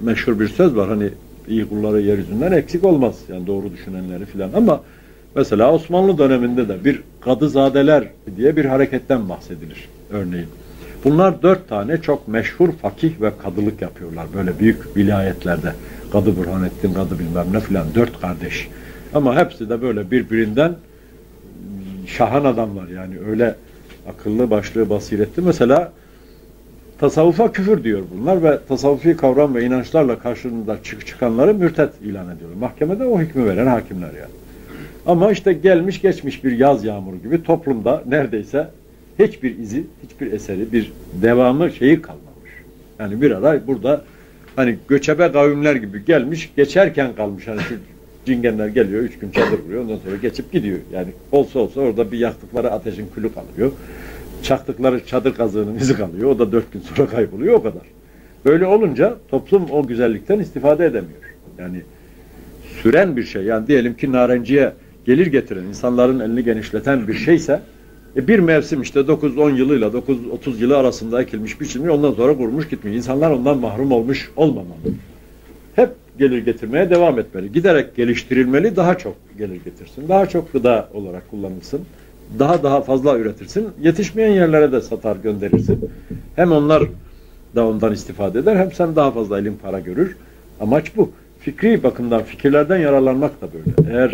meşhur bir söz var. Hani iyi kulları yeryüzünden eksik olmaz. Yani doğru düşünenleri filan. Ama mesela Osmanlı döneminde de bir kadızadeler diye bir hareketten bahsedilir örneğin. Bunlar 4 tane çok meşhur fakih ve kadılık yapıyorlar. Böyle büyük vilayetlerde. Kadı Burhanettin, kadı bilmem ne filan. 4 kardeş. Ama hepsi de böyle birbirinden şahan adamlar. Yani öyle akıllı, başlı, basiretli. Mesela tasavvufa küfür diyor bunlar ve tasavvufi kavram ve inançlarla karşılığında çıkanları mürtet ilan ediyorlar. Mahkemede o hükmü veren hakimler yani. Ama işte gelmiş geçmiş bir yaz yağmuru gibi toplumda neredeyse hiçbir izi, hiçbir eseri, bir devamı şeyi kalmamış. Yani bir ara burada hani göçebe kavimler gibi gelmiş, geçerken kalmış. Hani şu cingenler geliyor, 3 gün çadır kuruyor, ondan sonra geçip gidiyor. Yani olsa orada bir yaktıkları ateşin külü kalıyor. Çaktıkları çadır kazığının izi kalıyor. O da 4 gün sonra kayboluyor, o kadar. Böyle olunca toplum o güzellikten istifade edemiyor. Yani süren bir şey. Yani diyelim ki narenciye gelir getiren, insanların elini genişleten bir şeyse bir mevsim işte 9-10 yılıyla 9-30 yılı arasında ekilmiş, biçilmiş, ondan sonra kurumuş gitmiyor. İnsanlar ondan mahrum olmuş olmamalı. Hep gelir getirmeye devam etmeli. Giderek geliştirilmeli, daha çok gelir getirsin. Daha çok gıda olarak kullanılsın. Daha fazla üretirsin. Yetişmeyen yerlere de satar gönderirsin. Hem onlar da ondan istifade eder, hem sen daha fazla elin para görür. Amaç bu. Fikri bakımdan, fikirlerden yararlanmak da böyle. Eğer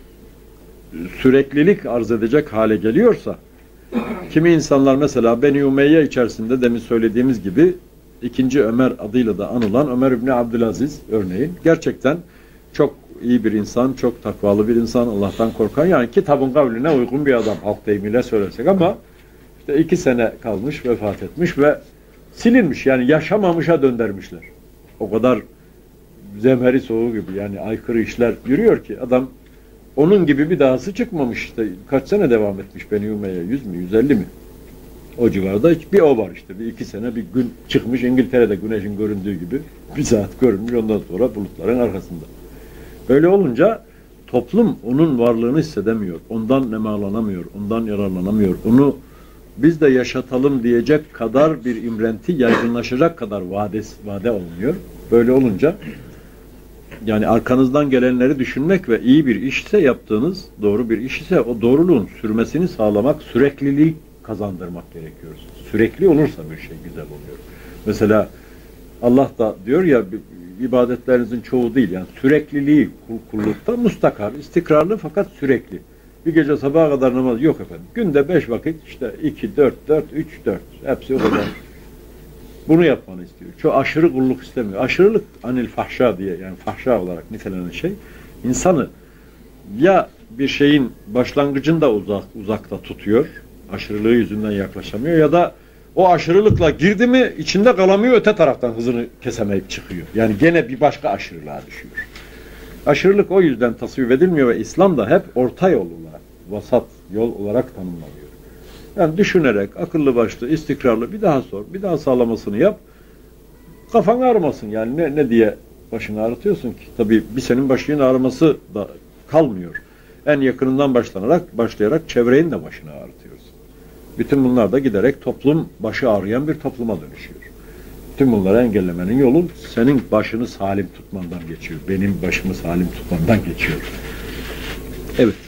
süreklilik arz edecek hale geliyorsa, kimi insanlar mesela Beni Umeyye içerisinde demin söylediğimiz gibi 2. Ömer adıyla da anılan Ömer İbni Abdülaziz örneğin gerçekten çok iyi bir insan, çok takvalı bir insan, Allah'tan korkan, yani kitabın kavline uygun bir adam, halk deyimiyle söylesek, ama işte 2 sene kalmış, vefat etmiş ve silinmiş, yani yaşamamışa döndürmüşler. O kadar zemheri soğuğu gibi, yani aykırı işler yürüyor ki adam, onun gibi bir dahası çıkmamış. İşte kaç sene devam etmiş Beni Umeyye, 100 mü 150 mi? O civarda bir o var işte. Bir 2 sene bir gün çıkmış, İngiltere'de güneşin göründüğü gibi bir saat görünmüş, ondan sonra bulutların arkasında. Böyle olunca toplum onun varlığını hissedemiyor. Ondan nemalanamıyor, ondan yararlanamıyor. Onu biz de yaşatalım diyecek kadar bir imrenti, yaygınlaşacak kadar vade olmuyor. Böyle olunca yani arkanızdan gelenleri düşünmek ve iyi bir işse yaptığınız, doğru bir iş ise o doğruluğun sürmesini sağlamak, sürekliliği kazandırmak gerekiyor. Sürekli olursa bir şey güzel oluyor. Mesela Allah da diyor ya, ibadetlerinizin çoğu değil, yani sürekliliği kullukta mustakar, istikrarlı fakat sürekli. Bir gece sabaha kadar namaz yok efendim. Günde 5 vakit işte 2, 4, 4, 3, 4. Hepsi o kadar. Bunu yapmanı istiyor. Çok aşırı kulluk istemiyor. Aşırılık anil fahşa diye, yani fahşa olarak nitelenen şey, insanı ya bir şeyin başlangıcında uzakta tutuyor, aşırılığı yüzünden yaklaşamıyor, ya da o aşırılıkla girdi mi içinde kalamıyor, öte taraftan hızını kesemeyip çıkıyor. Yani gene bir başka aşırılığa düşüyor. Aşırılık o yüzden tasvip edilmiyor ve İslam da hep orta yol olarak, vasat yol olarak tanımlanıyor. Yani düşünerek, akıllı başlı, istikrarlı, bir daha sor, bir daha sağlamasını yap, kafan ağrımasın. Yani ne diye başını ağrıtıyorsun ki? Tabii bir senin başının ağrıması da kalmıyor. En yakınından başlayarak çevrenin de başını ağrıtıyorsun. Bütün bunlar da giderek toplum başı ağrıyan bir topluma dönüşüyor. Tüm bunları engellemenin yolu senin başını salim tutmandan geçiyor. Benim başımı salim tutmandan geçiyor. Evet.